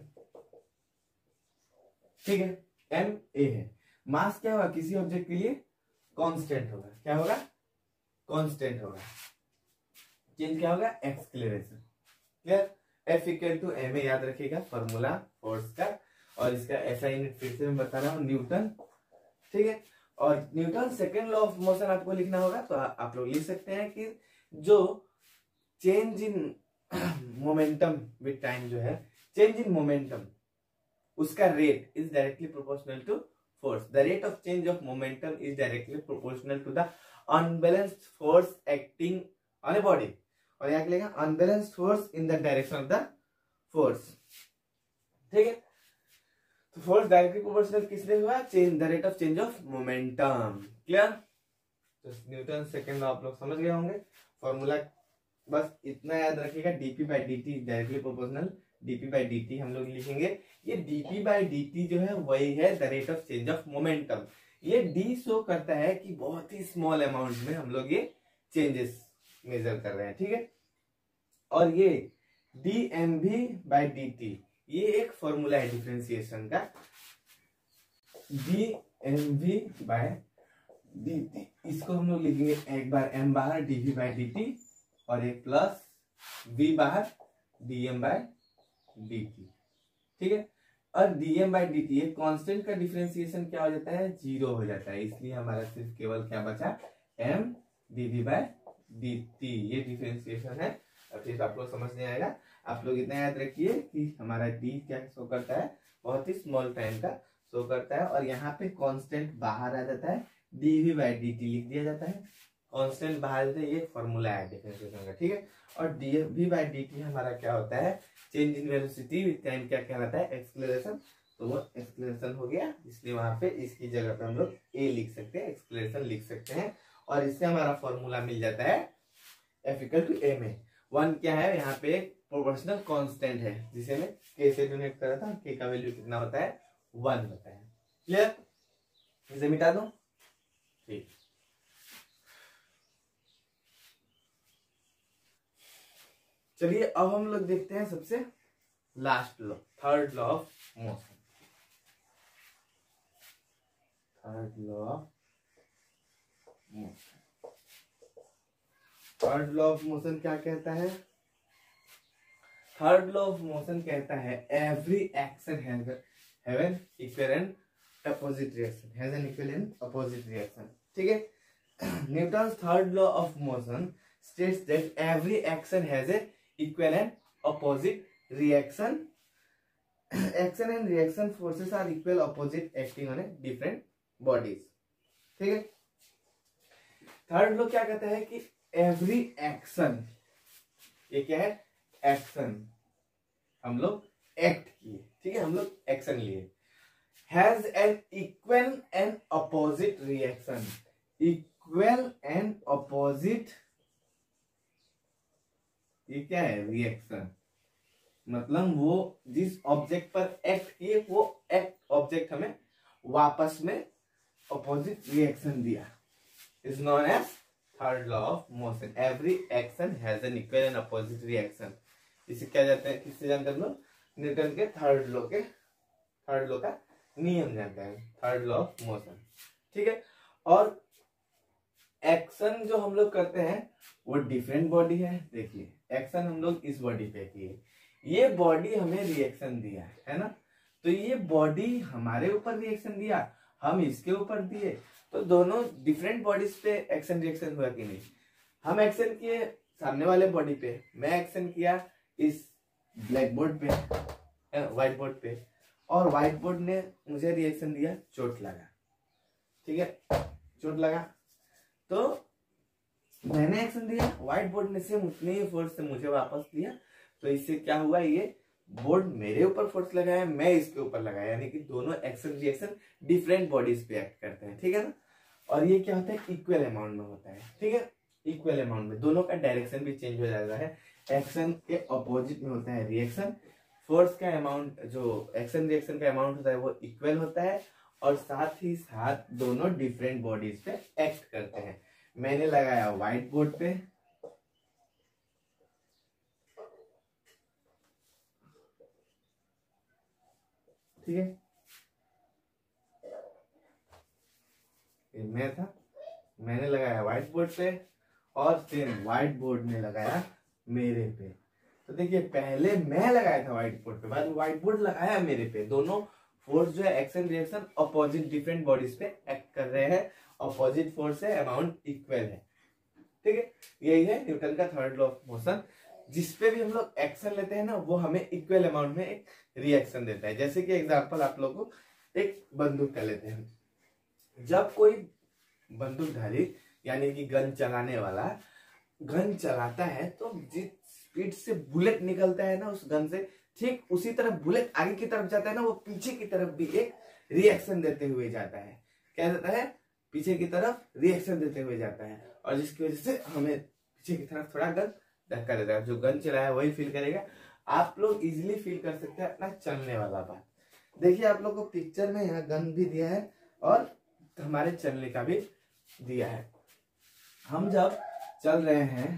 ठीक है, ma है, मास क्या होगा किसी ऑब्जेक्ट के लिए, कांस्टेंट होगा। क्या होगा, कांस्टेंट होगा, चेंज क्या होगा, acceleration. Clear, F equal to ma याद रखिएगा फॉर्मूला फोर्स का, और इसका ऐसा यूनिट फिर से मैं बता रहा हूँ, न्यूटन। ठीक है, और Newton second law of motion आपको लिखना होगा, तो आप लोग लिख सकते हैं कि जो change in momentum with time जो है, चेंज इन मोमेंटम, उसका rate is directly proportional to force. The rate of change of momentum is directly proportional to the unbalanced force acting on a body, और यहाँ लिखेगा unbalanced force in the direction of the force. ठीक है, तो force directly proportional किसने हुआ, change the rate of change of momentum. Clear, तो Newton second law आप लोग समझ गए होंगे। फॉर्मूला बस इतना याद रखिएगा, dp by dt directly proportional, dp by dt हम लोग लिखेंगे। ये dp बाई dt जो है वही है the rate of change of momentum. ये d शो करता है कि बहुत ही स्मॉल अमाउंट में हम लोग ये चेंजेस मेजर कर रहे हैं। ठीक है, और ये dmv बाई dt ये एक फॉर्मूला है डिफरेंशिएशन का, dmv बाय dt, इसको हम लोग लिखेंगे एक बार m बाहर dv बाय dt, और एक प्लस v बाहर dm बाय dt। ठीक है, और dm बाय dt ये कांस्टेंट का डिफरेंशिएशन क्या हो जाता है, 0 हो जाता है, इसलिए हमारा सिर्फ केवल क्या बचा, m dv बाय dt। ये डिफरेंशिएशन है। अब फिर आप लोग समझ नहीं आएगा, आप लोग इतना याद रखिए कि हमारा d क्या शो करता है, बहुत ही स्मॉल टाइम का शो करता है, और यहाँ पे कांस्टेंट बाहर आ जाता है, dv बाई dt लिख दिया जाता है, कांस्टेंट बाहर जाता है, ये फॉर्मूला है डिफरेंशिएशन का। ठीक है, और dv बाई dt हमारा क्या होता है, change in velocity with time क्या कहलाता है, एक्सेलरेशन। तो वो एक्सेलरेशन हो गया, इसलिए वहां पे इसकी जगह पे हम लोग a लिख सकते हैं, एक्सेलरेशन लिख सकते हैं, और इससे हमारा फॉर्मूला मिल जाता है F इक्वल टू ma। 1 क्या है, यहाँ पे प्रोपोर्शनल कांस्टेंट है जिसे मैं k से डोनेट कर रहा था, k का वैल्यू कितना होता है, 1 होता है। क्लियर, इसे मिटा दूं, ठीक। चलिए अब हम लोग देखते हैं सबसे last law, third law of motion. Third law of motion. Third law of motion क्या कहता है? थर्ड लॉ ऑफ मोशन कहता है every action have an equal and opposite reaction, has an equal and opposite reaction. ठीक है, Newton's third law of motion states that every action has a equal and opposite reaction. Action and reaction forces are equal opposite acting on a different bodies. ठीक है, third law क्या कहता है कि every action, ये क्या है? Action, हम लोग एक्ट किए, ठीक है, हम लोग एक्शन लिए, has an equal and opposite reaction. Equal and opposite, ये क्या है? रिएक्शन। मतलब वो जिस ऑब्जेक्ट पर एक्ट किए वो एक्ट ऑब्जेक्ट हमें वापस में अपोजिट रिएक्शन दिया, is known as third law of motion. Every action has an equal and opposite reaction. इसे क्या जाते हैं, किससे जानते हैं हम लोग? न्यूटन के थर्ड लॉ का नियम जानते हैं, थर्ड लॉ ऑफ मोशन। ठीक है, और एक्शन जो हम लोग करते हैं वो डिफरेंट बॉडी है। देखिए, एक्शन हम लोग इस बॉडी पे किए, ये बॉडी हमें रिएक्शन दिया है ना, तो ये बॉडी हमारे ऊपर रिएक्शन दिया, हम इसके ऊपर दिए, तो दोनों डिफरेंट बॉडीज पे एक्शन रिएक्शन हुआ कि नहीं? हम एक्शन किए सामने वाले बॉडी पे, मैं एक्शन किया इस ब्लैक बोर्ड पे, व्हाइट बोर्ड पे, और व्हाइट बोर्ड ने मुझे रिएक्शन दिया, चोट लगा। ठीक है, चोट लगा तो मैंने एक्शन दिया, व्हाइट बोर्ड ने सेम उतने ही फोर्स से मुझे वापस दिया, तो इससे क्या हुआ? ये बोर्ड मेरे ऊपर फोर्स लगाया, मैं इसके ऊपर लगाया, यानी कि दोनों एक्शन रिएक्शन डिफरेंट बॉडीज पे एक्ट करते हैं। ठीक है ना, और ये क्या होता है? इक्वल अमाउंट में होता है। ठीक है, इक्वल अमाउंट में दोनों का डायरेक्शन भी चेंज हो जाता है। एक्शन के अपोजिट में होता है रिएक्शन, फोर्स का अमाउंट, जो एक्शन रिएक्शन का अमाउंट होता है वो इक्वल होता है, और साथ ही साथ दोनों डिफरेंट बॉडीज पे एक्ट करते हैं। मैंने लगाया व्हाइट बोर्ड पे, ठीक है, ये मैं था, मैंने लगाया व्हाइट बोर्ड पे, और फिर व्हाइट बोर्ड ने लगाया मेरे पे। तो देखिए, पहले मैं लगाया था व्हाइट बोर्ड पे, बाद में व्हाइट बोर्ड लगाया मेरे पे। दोनों फोर्स जो है action reaction opposite different bodies पे एक्ट कर रहे हैं, अपोजिट फोर्स है, अमाउंट इक्वल है। ठीक है, यही है न्यूटन का थर्ड लॉ ऑफ मोशन। जिसपे भी हम लोग एक्शन लेते हैं ना, वो हमें इक्वल अमाउंट में एक रिएक्शन देता है। जैसे कि एग्जांपल आप लोगों को एक बंदूक का लेते हैं। जब कोई बंदूकधारी यानी कि गन चलाने वाला गन चलाता है, तो जिस स्पीड से बुलेट निकलता है ना उस गन से, ठीक उसी तरह बुलेट आगे की तरफ जाता है ना, वो पीछे की तरफ भी एक रिएक्शन देते हुए जाता है। क्या देता है? पीछे की तरफ रिएक्शन देते हुए जाता है, और जिसकी वजह से हमें पीछे की तरफ थोड़ा गन धक्का देता है। जो गन चलाया वही फील करेगा। आप लोग इजिली फील कर सकते हैं अपना चलने वाला बात। देखिए, आप लोग को पिक्चर में यहाँ गन भी दिया है और हमारे चलने का भी दिया है। हम जब चल रहे हैं,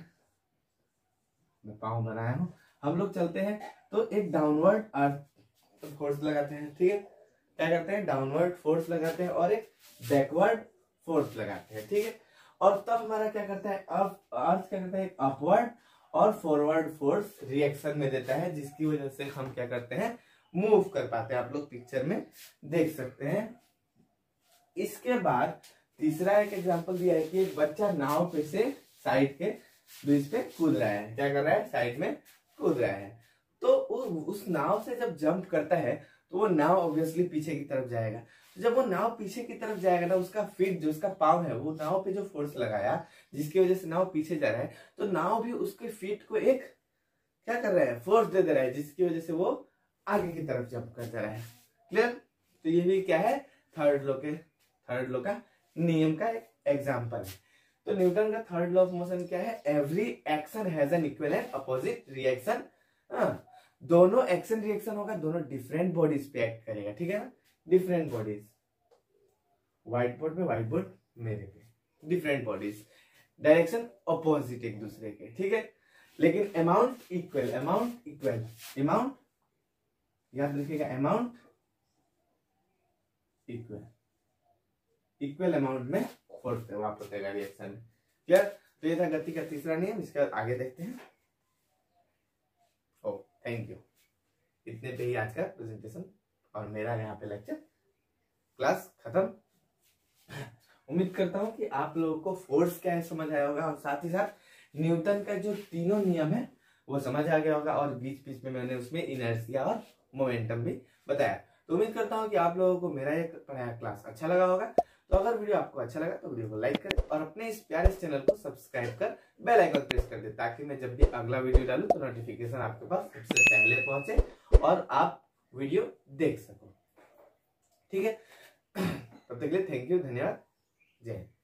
मैं पाँव बनाया हूं, हम लोग चलते हैं तो एक डाउनवर्ड अर्थ फोर्स लगाते हैं। ठीक है, क्या करते हैं? डाउनवर्ड फोर्स लगाते हैं और एक बैकवर्ड फोर्स लगाते हैं। ठीक है, और तब हमारा क्या करता है? अर्थ क्या करता है? एक अपवर्ड और फॉरवर्ड फोर्स रिएक्शन में देता है, जिसकी वजह से हम क्या करते हैं? मूव कर पाते हैं। आप लोग पिक्चर में देख सकते हैं। इसके बाद तीसरा एक एग्जांपल दिया है कि एक बच्चा नाव पे से साइड के ब्रिज पे कूद रहा है। क्या कर रहा है? साइड में कूद रहा है। तो उस नाव से जब जंप करता है तो वो नाव ऑब्वियसली पीछे की तरफ जाएगा। तो जब वो नाव पीछे की तरफ जाएगा ना, उसका फीट जो उसका पाँव है, वो नाव पे जो फोर्स लगाया जिसकी वजह से नाव पीछे जा रहा है, तो नाव भी उसके फीट को एक क्या कर रहा है? फोर्स दे दे रहा है, जिसकी वजह से वो आगे की तरफ जंप करता रहा है। क्लियर? तो ये भी क्या है? थर्ड लॉ का नियम का एक एग्जाम्पल है। तो न्यूटन का थर्ड लॉ ऑफ मोशन क्या है? Every action has an equal and opposite reaction. दोनों एक्शन रिएक्शन होगा, दोनों डिफरेंट बॉडीज पे एक्ट करेगा। ठीक है ना? डिफरेंट बॉडीज, व्हाइट बोर्ड पे व्हाइट बोर्ड, मेरे पे डिफरेंट बॉडीज, डायरेक्शन अपोजिट एक दूसरे के। ठीक है, लेकिन अमाउंट इक्वल, अमाउंट याद रखिएगा अमाउंट इक्वल, इक्वल अमाउंट में फोर्स वापस आएगा रिएक्शन में। क्लियर? तो ये था गति का तीसरा नियम। इसका आगे देखते हैं। Oh thank you. इतने पे ही आज का प्रेजेंटेशन और मेरा यहाँ पे लेक्चर क्लास खत्म। उम्मीद करता हूँ कि आप लोगों को फोर्स क्या है समझ आया होगा और साथ ही साथ न्यूटन का जो तीनों नियम है वो समझ आ गया होगा और बीच बीच में मैंने उसमें इनर्शिया और मोमेंटम भी बताया। तो उम्मीद करता हूँ कि आप लोगों को मेरा ये पढ़ाया क्लास अच्छा लगा होगा। तो अगर वीडियो आपको अच्छा लगा तो वीडियो को लाइक करें और अपने इस प्यारे चैनल को सब्सक्राइब कर बेल आइकन प्रेस कर दे, ताकि मैं जब भी अगला वीडियो डालूं तो नोटिफिकेशन आपके पास सबसे पहले पहुंचे और आप वीडियो देख सको। ठीक है? तब तक के लिए थैंक यू, धन्यवाद, जय हिंद।